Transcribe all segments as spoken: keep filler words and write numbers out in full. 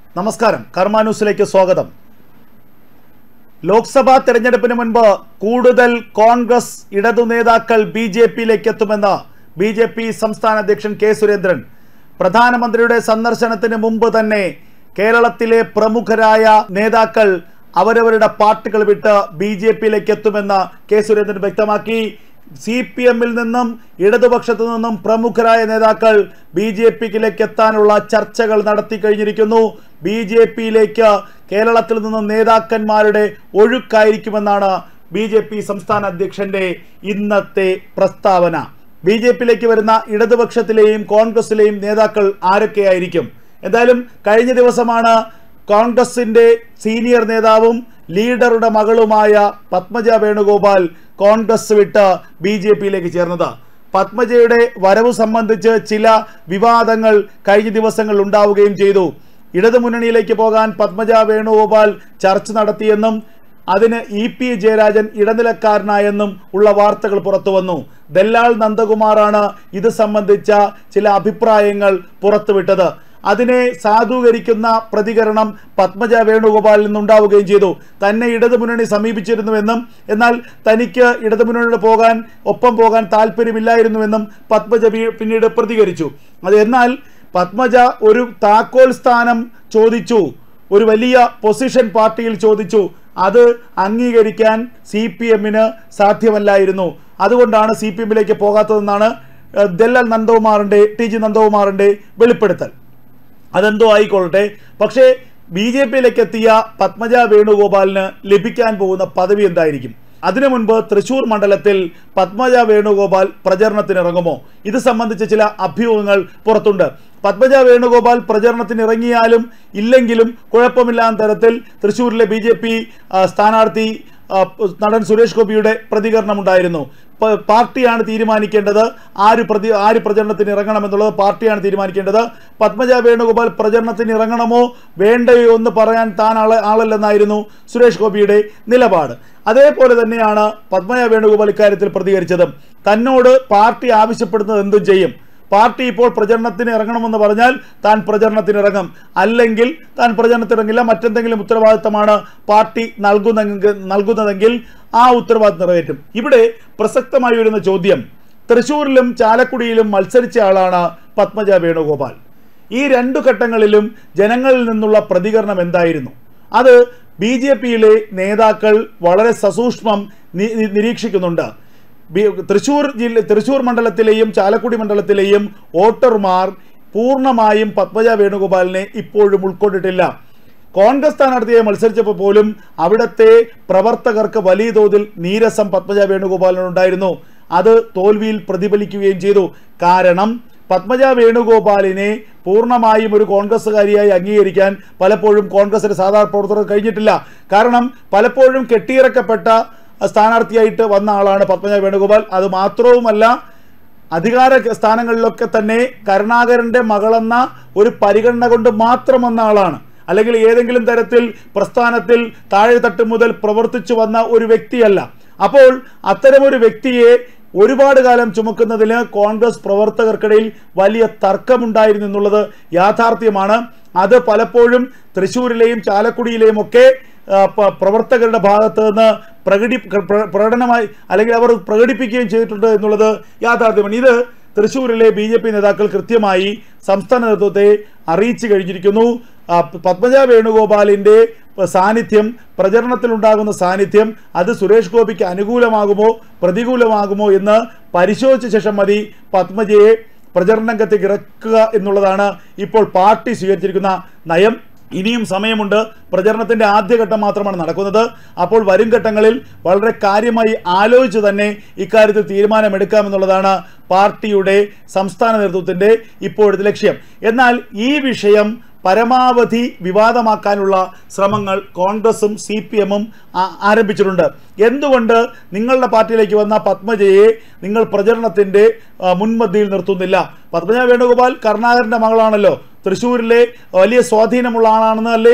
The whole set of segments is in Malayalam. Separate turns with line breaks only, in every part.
നമസ്കാരം, കർമ്മ ന്യൂസിലേക്ക് സ്വാഗതം. ലോക്സഭാ തെരഞ്ഞെടുപ്പിന് മുൻപ് കൂടുതൽ കോൺഗ്രസ് ഇടതു നേതാക്കൾ ബി ജെ പിയിലേക്ക് എത്തുമെന്ന് ബി ജെ പി സംസ്ഥാന അധ്യക്ഷൻ കെ സുരേന്ദ്രൻ. പ്രധാനമന്ത്രിയുടെ സന്ദർശനത്തിന് മുമ്പ് തന്നെ കേരളത്തിലെ പ്രമുഖരായ നേതാക്കൾ അവരവരുടെ പാർട്ടികൾ വിട്ട് ബി ജെ പിയിലേക്ക് എത്തുമെന്ന് കെ സുരേന്ദ്രൻ വ്യക്തമാക്കി. സി പി എമ്മിൽ നിന്നും ഇടതുപക്ഷത്തു നിന്നും പ്രമുഖരായ നേതാക്കൾ ബി ജെ പിയിലേക്ക് എത്താനുള്ള ചർച്ചകൾ നടത്തി കഴിഞ്ഞിരിക്കുന്നു. ബി ജെ പിയിലേക്ക് കേരളത്തിൽ നിന്നും നേതാക്കന്മാരുടെ ഒഴുക്കായിരിക്കുമെന്നാണ് ബി ജെ പി സംസ്ഥാന അധ്യക്ഷന്റെ ഇന്നത്തെ പ്രസ്താവന. ബി ജെ പിയിലേക്ക് വരുന്ന ഇടതുപക്ഷത്തിലെയും കോൺഗ്രസിലെയും നേതാക്കൾ ആരൊക്കെയായിരിക്കും? എന്തായാലും കഴിഞ്ഞ ദിവസമാണ് കോൺഗ്രസിന്റെ സീനിയർ നേതാവും ലീഡറുടെ മകളുമായ പത്മജ വേണുഗോപാൽ കോൺഗ്രസ് വിട്ട് ബി ജെ പിയിലേക്ക് ചേർന്നത്. പത്മജയുടെ വരവ് സംബന്ധിച്ച് ചില വിവാദങ്ങൾ കഴിഞ്ഞ ദിവസങ്ങളിൽ ഉണ്ടാവുകയും ചെയ്തു. ഇടതുമുന്നണിയിലേക്ക് പോകാൻ പത്മജ വേണുഗോപാൽ ചർച്ച നടത്തിയെന്നും അതിന് ഇ പി ജയരാജൻ ഇടനിലക്കാരനായെന്നും ഉള്ള വാർത്തകൾ പുറത്തു വന്നു. ദല്ലാൽ നന്ദകുമാറാണ് ഇത് സംബന്ധിച്ച ചില അഭിപ്രായങ്ങൾ പുറത്തുവിട്ടത്. അതിനെ സാധൂകരിക്കുന്ന പ്രതികരണം പത്മജ വേണുഗോപാലിൽ നിന്നുണ്ടാവുകയും ചെയ്തു. തന്നെ ഇടതുമുന്നണി സമീപിച്ചിരുന്നുവെന്നും എന്നാൽ തനിക്ക് ഇടതുമുന്നണിയിൽ പോകാൻ ഒപ്പം പോകാൻ താല്പര്യമില്ലായിരുന്നുവെന്നും പത്മജ പിന്നീട് പ്രതികരിച്ചു. അത് എന്നാൽ പത്മജ ഒരു താക്കോൽ സ്ഥാനം ചോദിച്ചു, ഒരു വലിയ പൊസിഷൻ പാർട്ടിയിൽ ചോദിച്ചു. അത് അംഗീകരിക്കാൻ സി പി എമ്മിന് സാധ്യമല്ലായിരുന്നു. അതുകൊണ്ടാണ് സി പി എമ്മിലേക്ക് പോകാത്തതെന്നാണ് ദല്ലാൽ നന്ദകുമാറിൻ്റെ ടി ജി നന്ദകുമാറിൻ്റെ വെളിപ്പെടുത്തൽ. അതെന്തോ ആയിക്കൊള്ളട്ടെ. പക്ഷേ ബി ജെ പിയിലേക്ക് എത്തിയ പത്മജ വേണുഗോപാലിന് ലഭിക്കാൻ പോകുന്ന പദവി എന്തായിരിക്കും? അതിനു മുൻപ് തൃശൂർ മണ്ഡലത്തിൽ പത്മജ വേണുഗോപാൽ പ്രചരണത്തിനിറങ്ങുമോ? ഇത് സംബന്ധിച്ച ചില അഭ്യൂഹങ്ങൾ പുറത്തുണ്ട്. പത്മജ വേണുഗോപാൽ പ്രചരണത്തിന് ഇറങ്ങിയാലും ഇല്ലെങ്കിലും കുഴപ്പമില്ലാത്ത തരത്തിൽ തൃശ്ശൂരിലെ ബി ജെ പി സ്ഥാനാർത്ഥി നടൻ സുരേഷ് ഗോപിയുടെ പ്രതികരണമുണ്ടായിരുന്നു. പാർട്ടിയാണ് തീരുമാനിക്കേണ്ടത് ആര് പ്രതി ആര് പ്രചരണത്തിന് ഇറങ്ങണമെന്നുള്ളത് പാർട്ടിയാണ് തീരുമാനിക്കേണ്ടത്. പത്മജ വേണുഗോപാൽ പ്രചരണത്തിന് ഇറങ്ങണമോ വേണ്ടയോ എന്ന് പറയാൻ താൻ ആളെ ആളല്ലെന്നായിരുന്നു സുരേഷ് ഗോപിയുടെ നിലപാട്. അതേപോലെ തന്നെയാണ് പത്മജ വേണുഗോപാൽ ഇക്കാര്യത്തിൽ പ്രതികരിച്ചത്. തന്നോട് പാർട്ടി ആവശ്യപ്പെടുന്നത് എന്തും ചെയ്യും. പാർട്ടി ഇപ്പോൾ പ്രചരണത്തിന് ഇറങ്ങണമെന്ന് പറഞ്ഞാൽ താൻ പ്രചരണത്തിന് ഇറങ്ങും, അല്ലെങ്കിൽ താൻ പ്രചരണത്തിനിറങ്ങില്ല. മറ്റെന്തെങ്കിലും ഉത്തരവാദിത്തമാണ് പാർട്ടി നൽകുന്നെങ്കിൽ നൽകുന്നതെങ്കിൽ ആ ഉത്തരവാദിത്തം നിറവേറ്റും. ഇവിടെ പ്രസക്തമായി വരുന്ന ചോദ്യം, തൃശ്ശൂരിലും ചാലക്കുടിയിലും മത്സരിച്ച ആളാണ് പത്മജ വേണുഗോപാൽ. ഈ രണ്ടു ഘട്ടങ്ങളിലും ജനങ്ങളിൽ നിന്നുള്ള പ്രതികരണം എന്തായിരുന്നു? അത് ബി ജെ പിയിലെ നേതാക്കൾ വളരെ സസൂക്ഷ്മം നിരീക്ഷിക്കുന്നുണ്ട്. തൃശ്ശൂർ ജില്ല തൃശ്ശൂർ മണ്ഡലത്തിലെയും ചാലക്കുടി മണ്ഡലത്തിലെയും വോട്ടർമാർ പൂർണ്ണമായും പത്മജ വേണുഗോപാലിനെ ഇപ്പോഴും ഉൾക്കൊണ്ടിട്ടില്ല. കോൺഗ്രസ് സ്ഥാനാർത്ഥിയെ മത്സരിച്ചപ്പോൾ പോലും അവിടുത്തെ പ്രവർത്തകർക്ക് വലിയ തോതിൽ നീരസം പത്മജ വേണുഗോപാലിനുണ്ടായിരുന്നു. അത് തോൽവിയിൽ പ്രതിഫലിക്കുകയും ചെയ്തു. കാരണം പത്മജ വേണുഗോപാലിനെ പൂർണ്ണമായും ഒരു കോൺഗ്രസ്സുകാരിയായി അംഗീകരിക്കാൻ പലപ്പോഴും കോൺഗ്രസിന്റെ സാധാരണ പ്രവർത്തകർ കഴിഞ്ഞിട്ടില്ല. കാരണം പലപ്പോഴും കെട്ടിയിറക്കപ്പെട്ട സ്ഥാനാർത്ഥിയായിട്ട് വന്ന ആളാണ് പത്മജ വേണുഗോപാൽ. അത് മാത്രവുമല്ല, അധികാര സ്ഥാനങ്ങളിലൊക്കെ തന്നെ കരുണാകരൻ്റെ മകളെന്ന ഒരു പരിഗണന കൊണ്ട് മാത്രം വന്ന ആളാണ്. അല്ലെങ്കിൽ ഏതെങ്കിലും തരത്തിൽ പ്രസ്ഥാനത്തിൽ താഴെത്തട്ട് മുതൽ പ്രവർത്തിച്ചു വന്ന ഒരു വ്യക്തിയല്ല. അപ്പോൾ അത്തരമൊരു വ്യക്തിയെ ഒരുപാട് കാലം ചുമക്കുന്നതിന് കോൺഗ്രസ് പ്രവർത്തകർക്കിടയിൽ വലിയ തർക്കമുണ്ടായിരുന്നു എന്നുള്ളത് യാഥാർത്ഥ്യമാണ്. അത് പലപ്പോഴും തൃശ്ശൂരിലെയും ചാലക്കുടിയിലെയും ഒക്കെ പ്രവർത്തകരുടെ ഭാഗത്ത് നിന്ന് പ്രകടി പ്രകടനമായി അല്ലെങ്കിൽ അവർ പ്രകടിപ്പിക്കുകയും ചെയ്തിട്ടുണ്ട് എന്നുള്ളത് യാഥാർത്ഥ്യമാണ്. ഇത് തൃശ്ശൂരിലെ ബി ജെ പി നേതാക്കൾ കൃത്യമായി സംസ്ഥാന നേതൃത്വത്തെ അറിയിച്ചു കഴിഞ്ഞിരിക്കുന്നു. പത്മജ വേണുഗോപാലിൻ്റെ സാന്നിധ്യം, പ്രചരണത്തിലുണ്ടാകുന്ന സാന്നിധ്യം, അത് സുരേഷ് ഗോപിക്ക് അനുകൂലമാകുമോ പ്രതികൂലമാകുമോ എന്ന് പരിശോധിച്ച ശേഷം മതി പത്മജയെ പ്രചരണ രംഗത്തേക്ക് ഇറക്കുക എന്നുള്ളതാണ് ഇപ്പോൾ പാർട്ടി സ്വീകരിച്ചിരിക്കുന്ന നയം. ഇനിയും സമയമുണ്ട്. പ്രചരണത്തിൻ്റെ ആദ്യഘട്ടം മാത്രമാണ് നടക്കുന്നത്. അപ്പോൾ വരും ഘട്ടങ്ങളിൽ വളരെ കാര്യമായി ആലോചിച്ച് തന്നെ ഇക്കാര്യത്തിൽ തീരുമാനമെടുക്കാമെന്നുള്ളതാണ് പാർട്ടിയുടെ സംസ്ഥാന നേതൃത്വത്തിൻ്റെ ഇപ്പോഴത്തെ ലക്ഷ്യം. എന്നാൽ ഈ വിഷയം പരമാവധി വിവാദമാക്കാനുള്ള ശ്രമങ്ങൾ കോൺഗ്രസും സി പി എമ്മും ആരംഭിച്ചിട്ടുണ്ട്. എന്തുകൊണ്ട് നിങ്ങളുടെ പാർട്ടിയിലേക്ക് വന്ന പത്മജയെ നിങ്ങൾ പ്രചരണത്തിൻ്റെ മുൻപന്തിയിൽ നിർത്തുന്നില്ല? പത്മജ വേണുഗോപാൽ കരുണാകരൻ്റെ മകളാണല്ലോ, തൃശ്ശൂരിലെ വലിയ സ്വാധീനമുള്ള ആളാണെന്ന് അല്ലേ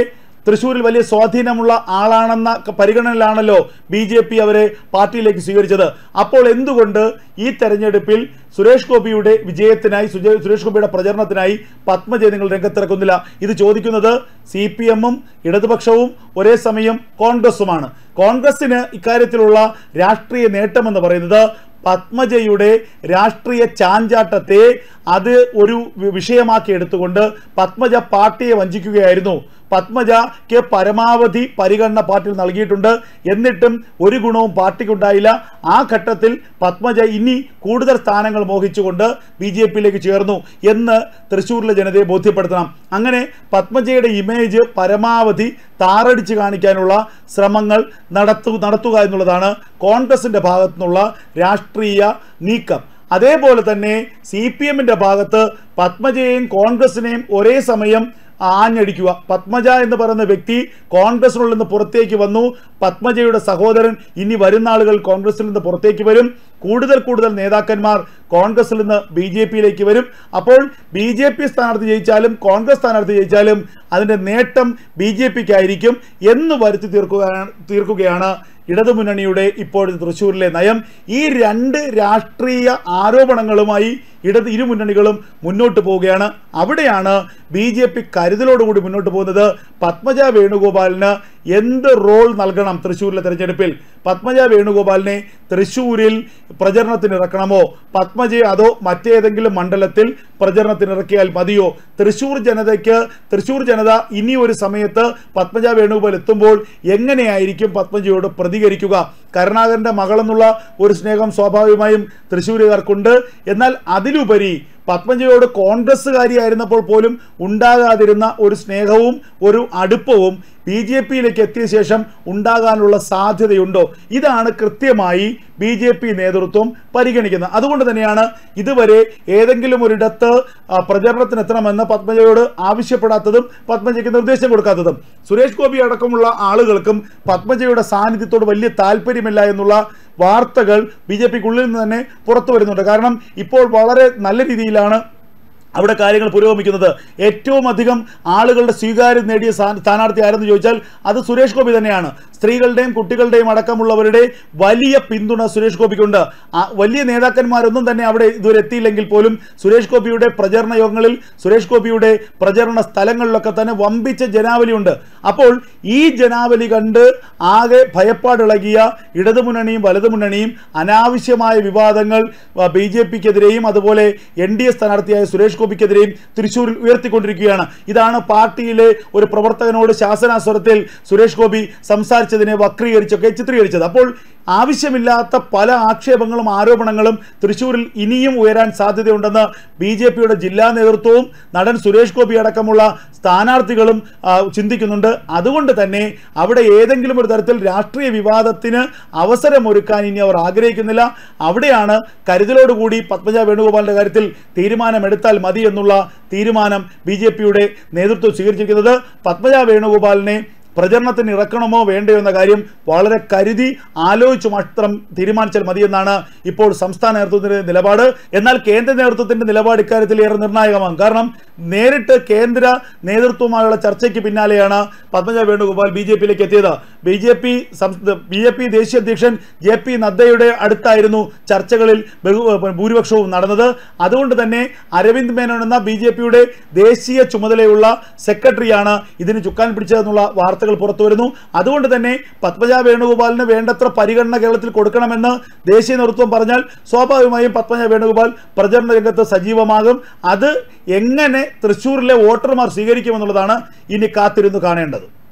തൃശ്ശൂരിൽ വലിയ സ്വാധീനമുള്ള ആളാണെന്ന പരിഗണനയിലാണല്ലോ ബി ജെ പി അവരെ പാർട്ടിയിലേക്ക് സ്വീകരിച്ചത്. അപ്പോൾ എന്തുകൊണ്ട് ഈ തെരഞ്ഞെടുപ്പിൽ സുരേഷ് ഗോപിയുടെ വിജയത്തിനായി സുരേഷ് ഗോപിയുടെ പ്രചരണത്തിനായി പത്മജ നിങ്ങൾ രംഗത്തിറക്കുന്നില്ല? ഇത് ചോദിക്കുന്നത് സി പി എമ്മും ഇടതുപക്ഷവും ഒരേ സമയം കോൺഗ്രസുമാണ്. കോൺഗ്രസിന് ഇക്കാര്യത്തിലുള്ള രാഷ്ട്രീയ നേട്ടമെന്ന് പറയുന്നത് പത്മജയുടെ രാഷ്ട്രീയ ചാഞ്ചാട്ടത്തെ അത് ഒരു വിഷയമാക്കി എടുത്തുകൊണ്ട് പത്മജ പാർട്ടിയെ വഞ്ചിക്കുകയായിരുന്നു. പത്മജയ്ക്ക് പരമാവധി പരിഗണന പാർട്ടിയിൽ നൽകിയിട്ടുണ്ട്. എന്നിട്ടും ഒരു ഗുണവും പാർട്ടിക്കുണ്ടായില്ല. ആ ഘട്ടത്തിൽ പത്മജ ഇനി കൂടുതൽ സ്ഥാനങ്ങൾ മോഹിച്ചുകൊണ്ട് ബി ജെ പിയിലേക്ക് ചേർന്നു എന്ന് തൃശ്ശൂരിലെ ജനതയെ ബോധ്യപ്പെടുത്തണം. അങ്ങനെ പത്മജയുടെ ഇമേജ് പരമാവധി താറടിച്ച് കാണിക്കാനുള്ള ശ്രമങ്ങൾ നടത്തു നടത്തുക എന്നുള്ളതാണ് കോൺഗ്രസിൻ്റെ ഭാഗത്തു നിന്നുള്ള രാഷ്ട്രീയ നീക്കം. അതേപോലെ തന്നെ സി പി എമ്മിൻ്റെ ഭാഗത്ത് പത്മജയെയും കോൺഗ്രസിനെയും ഒരേ സമയം ആഞ്ഞടിക്കുക. പത്മജ എന്ന് പറയുന്ന വ്യക്തി കോൺഗ്രസിനുള്ളിൽ നിന്ന് പുറത്തേക്ക് വന്നു. പത്മജയുടെ സഹോദരൻ ഇനി വരുന്ന ആളുകൾ കോൺഗ്രസിൽ നിന്ന് പുറത്തേക്ക് വരും. കൂടുതൽ കൂടുതൽ നേതാക്കന്മാർ കോൺഗ്രസിൽ നിന്ന് ബി ജെ പിയിലേക്ക് വരും. അപ്പോൾ ബി ജെ പി സ്ഥാനാർത്ഥി ജയിച്ചാലും കോൺഗ്രസ് സ്ഥാനാർത്ഥി ജയിച്ചാലും അതിൻ്റെ നേട്ടം ബി ജെ പിക്കായിരിക്കും എന്ന് വരുത്തി തീർക്കുകയാണ് തീർക്കുകയാണ് ഇടതുമുന്നണിയുടെ ഇപ്പോഴത്തെ തൃശ്ശൂരിലെ നയം. ഈ രണ്ട് രാഷ്ട്രീയ ആരോപണങ്ങളുമായി ഇടത് ഇരു മുന്നണികളും മുന്നോട്ട് പോവുകയാണ്. അവിടെയാണ് ബി ജെ പി കരുതലോടുകൂടി മുന്നോട്ട് പോകുന്നത്. പത്മജ വേണുഗോപാലിന് എന്ത് റോൾ നൽകണം തൃശ്ശൂരിലെ തെരഞ്ഞെടുപ്പിൽ? പത്മജ വേണുഗോപാലിനെ തൃശ്ശൂരിൽ പ്രചരണത്തിനിറക്കണമോ? പത്മജയെ അതോ മറ്റേതെങ്കിലും മണ്ഡലത്തിൽ പ്രചരണത്തിനിറക്കിയാൽ മതിയോ? തൃശ്ശൂർ ജനതയ്ക്ക് തൃശ്ശൂർ ജനത ഇനി ഒരു സമയത്ത് പത്മജ വേണുഗോപാൽ എത്തുമ്പോൾ എങ്ങനെയായിരിക്കും പത്മജയോട് പ്രതികരിക്കുക? കരുണാകരൻ്റെ മകളെന്നുള്ള ഒരു സ്നേഹം സ്വാഭാവികമായും തൃശ്ശൂരുകാർക്കുണ്ട്. എന്നാൽ അതിലുപരി പത്മജയോട് കോൺഗ്രസ്സുകാരിയായിരുന്നപ്പോൾ പോലും ഉണ്ടാകാതിരുന്ന ഒരു സ്നേഹവും ഒരു അടുപ്പവും ബി ജെ പിയിലേക്ക് എത്തിയ ശേഷം ഉണ്ടാകാനുള്ള സാധ്യതയുണ്ടോ? ഇതാണ് കൃത്യമായി ബി ജെ പി നേതൃത്വം പരിഗണിക്കുന്നത്. അതുകൊണ്ട് തന്നെയാണ് ഇതുവരെ ഏതെങ്കിലും ഒരിടത്ത് പ്രചരണത്തിനെത്തണമെന്ന് പത്മജയോട് ആവശ്യപ്പെടാത്തതും പത്മജയ്ക്ക് നിർദ്ദേശം കൊടുക്കാത്തതും. സുരേഷ് ഗോപി അടക്കമുള്ള ആളുകൾക്കും പത്മജയുടെ സാന്നിധ്യത്തോട് വലിയ താല്പര്യമില്ല എന്നുള്ള വാർത്തകൾ ബി ജെ പിക്കുള്ളിൽ നിന്ന് തന്നെ പുറത്തു വരുന്നുണ്ട്. കാരണം ഇപ്പോൾ വളരെ നല്ല രീതിയിലാണ് അവിടെ കാര്യങ്ങൾ പുരോഗമിക്കുന്നത്. ഏറ്റവും അധികം ആളുകളുടെ സ്വീകാര്യത നേടിയ സ്ഥാനാർത്ഥി ആരെന്ന് ചോദിച്ചാൽ അത് സുരേഷ് ഗോപി തന്നെയാണ്. സ്ത്രീകളുടെയും കുട്ടികളുടെയും അടക്കമുള്ളവരുടെ വലിയ പിന്തുണ സുരേഷ് ഗോപിക്കുണ്ട്. വലിയ നേതാക്കന്മാരൊന്നും തന്നെ അവിടെ ഇതുവരെ എത്തിയില്ലെങ്കിൽ പോലും സുരേഷ് ഗോപിയുടെ പ്രചരണ യോഗങ്ങളിൽ സുരേഷ് ഗോപിയുടെ പ്രചരണ സ്ഥലങ്ങളിലൊക്കെ തന്നെ വമ്പിച്ച ജനാവലിയുണ്ട്. അപ്പോൾ ഈ ജനാവലി കണ്ട് ആകെ ഭയപ്പാടിളകിയ ഇടതുമുന്നണിയും വലതുമുന്നണിയും അനാവശ്യമായ വിവാദങ്ങൾ ബി ജെ പിക്കെതിരെയും അതുപോലെ എൻ ഡി എ സ്ഥാനാർത്ഥിയായ സുരേഷ് ഗോപിക്കെതിരെയും തൃശ്ശൂരിൽ ഉയർത്തിക്കൊണ്ടിരിക്കുകയാണ്. ഇതാണ് പാർട്ടിയിലെ ഒരു പ്രവർത്തകനോട് ശാസനാസ്വരത്തിൽ സുരേഷ് ഗോപി സംസാരിച്ചതിനെ വക്രീകരിച്ചൊക്കെ ചിത്രീകരിച്ചത്. അപ്പോൾ ആവശ്യമില്ലാത്ത പല ആക്ഷേപങ്ങളും ആരോപണങ്ങളും തൃശ്ശൂരിൽ ഇനിയും ഉയരാൻ സാധ്യതയുണ്ടെന്ന് ബി ജെ പിയുടെ ജില്ലാ നേതൃത്വവും നടൻ സുരേഷ് ഗോപി അടക്കമുള്ള സ്ഥാനാർത്ഥികളും ചിന്തിക്കുന്നുണ്ട്. അതുകൊണ്ട് തന്നെ അവിടെ ഏതെങ്കിലും ഒരു തരത്തിൽ രാഷ്ട്രീയ വിവാദത്തിന് അവസരമൊരുക്കാൻ ഇനി അവർ ആഗ്രഹിക്കുന്നില്ല. അവിടെയാണ് കരുതലോടുകൂടി പത്മജ വേണുഗോപാലിൻ്റെ കാര്യത്തിൽ തീരുമാനമെടുത്താൽ മതി എന്നുള്ള തീരുമാനം ബി ജെ പിയുടെ നേതൃത്വം സ്വീകരിച്ചിരിക്കുന്നത്. പത്മജ വേണുഗോപാലിനെ പ്രചരണത്തിന് ഇറക്കണമോ വേണ്ടയോ എന്ന കാര്യം വളരെ കരുതി ആലോചിച്ചു മാത്രം തീരുമാനിച്ചാൽ മതിയെന്നാണ് ഇപ്പോൾ സംസ്ഥാന നേതൃത്വത്തിൻ്റെ നിലപാട്. എന്നാൽ കേന്ദ്ര നേതൃത്വത്തിൻ്റെ നിലപാട് ഇക്കാര്യത്തിൽ ഏറെ നിർണായകമാണ്. കാരണം നേരിട്ട് കേന്ദ്ര നേതൃത്വവുമായുള്ള ചർച്ചയ്ക്ക് പിന്നാലെയാണ് പത്മജ വേണുഗോപാൽ ബി ജെ പിയിലേക്ക് എത്തിയത്. B J P B J P ദേശീയ അധ്യക്ഷൻ ജെ പി നദ്ദയുടെ അടുത്തായിരുന്നു ചർച്ചകളിൽ ഭൂരിപക്ഷവും നടന്നത്. അതുകൊണ്ട് തന്നെ അരവിന്ദ് മേനോൻ എന്ന ബി ജെ പിയുടെ ദേശീയ ചുമതലയുള്ള സെക്രട്ടറിയാണ് ഇതിന് ചുക്കാൻ പിടിച്ചതെന്നുള്ള വാർത്ത പുറത്തു വരുന്നു. അതുകൊണ്ട് തന്നെ പത്മജ വേണുഗോപാലിന് വേണ്ടത്ര പരിഗണന കേരളത്തിൽ കൊടുക്കണമെന്ന് ദേശീയ നേതൃത്വം പറഞ്ഞാൽ സ്വാഭാവികമായും പത്മജ വേണുഗോപാൽ പ്രചരണ രംഗത്ത് സജീവമാകും. അത് എങ്ങനെ തൃശ്ശൂരിലെ വോട്ടർമാർ സ്വീകരിക്കുമെന്നുള്ളതാണ് ഇനി കാത്തിരുന്ന് കാണേണ്ടത്.